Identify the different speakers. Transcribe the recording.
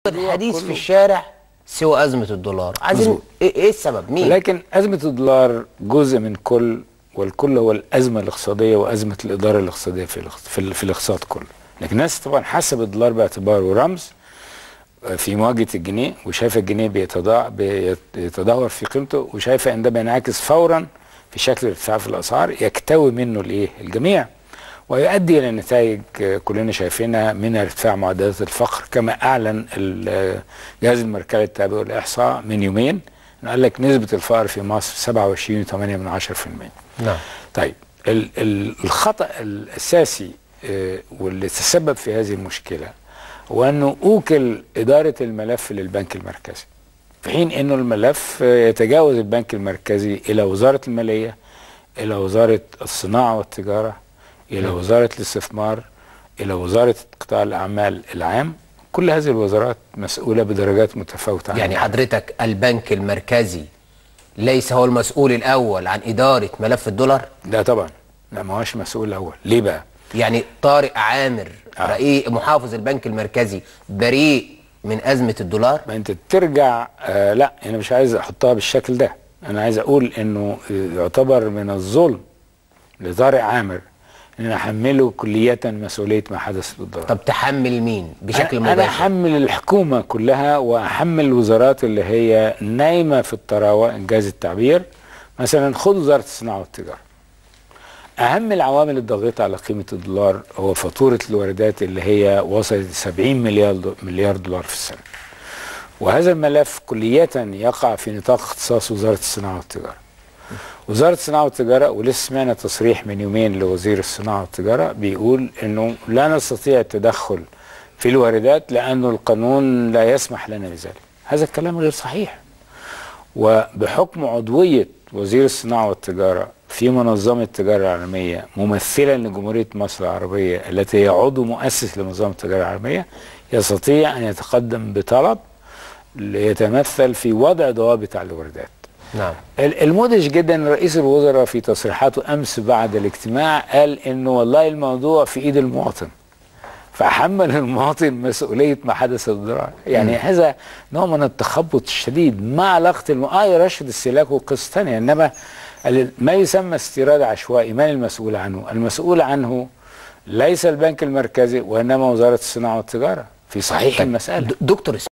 Speaker 1: الحديث في الشارع سوى أزمة الدولار. عايزين ايه السبب؟ مين؟
Speaker 2: لكن أزمة الدولار جزء من كل، والكل هو الأزمة الاقتصادية وأزمة الإدارة الاقتصادية في الاقتصاد كله. لكن الناس طبعا حسب الدولار باعتباره رمز في مواجهة الجنيه، وشايفة الجنيه بيتدهور في قيمته، وشايفة ان ده بينعكس فورا في شكل ارتفاع في الأسعار يكتوي منه الجميع، ويؤدي الى نتائج كلنا شايفينها من ارتفاع معدلات الفقر كما اعلن الجهاز المركزي للتعبئه والاحصاء من يومين. قال لك نسبه الفقر في مصر 27.8%.
Speaker 1: نعم.
Speaker 2: طيب الخطا الاساسي واللي تسبب في هذه المشكله هو انه اوكل اداره الملف للبنك المركزي، في حين انه الملف يتجاوز البنك المركزي الى وزاره الماليه، الى وزاره الصناعه والتجاره، إلى وزارة الاستثمار، إلى وزارة قطاع الأعمال العام. كل هذه الوزارات مسؤولة بدرجات متفاوتة.
Speaker 1: يعني حضرتك البنك المركزي ليس هو المسؤول الأول عن إدارة ملف الدولار؟
Speaker 2: لا طبعا، لا ما هوش مسؤول الأول. ليه بقى؟
Speaker 1: يعني طارق عامر رئيس محافظ البنك المركزي بريء من أزمة الدولار؟
Speaker 2: ما أنت ترجع لا أنا مش عايز أحطها بالشكل ده. أنا عايز أقول إنه يعتبر من الظلم لطارق عامر ان احمله كلية مسؤولية ما حدث بالدولار.
Speaker 1: طب تحمل مين بشكل مباشر؟
Speaker 2: انا احمل الحكومة كلها، واحمل الوزارات اللي هي نايمة في الطراوة انجاز التعبير. مثلا خد وزارة الصناعة والتجارة. اهم العوامل الضاغطة على قيمة الدولار هو فاتورة الواردات اللي هي وصلت 70 مليار دولار في السنة. وهذا الملف كلية يقع في نطاق اختصاص وزارة الصناعة والتجارة. وزارة الصناعة والتجارة، ولسه سمعنا تصريح من يومين لوزير الصناعة والتجارة بيقول انه لا نستطيع التدخل في الواردات لانه القانون لا يسمح لنا بذلك. هذا الكلام غير صحيح. وبحكم عضوية وزير الصناعة والتجارة في منظمة التجارة العالمية ممثلا لجمهورية مصر العربية التي هي عضو مؤسس لمنظمة التجارة العالمية، يستطيع ان يتقدم بطلب ليتمثل في وضع ضوابط على الواردات.
Speaker 1: نعم.
Speaker 2: المدهش جدا رئيس الوزراء في تصريحاته امس بعد الاجتماع قال انه والله الموضوع في ايد المواطن، فحمل المواطن مسؤوليه ما حدث للدولار. يعني هذا نوع من التخبط الشديد. ما علاقه يرشد السلاك وقصه ثانيه، انما ما يسمى استيراد عشوائي من المسؤول عنه؟ المسؤول عنه ليس البنك المركزي وانما وزاره الصناعه والتجاره في صحيح المساله.
Speaker 1: دكتور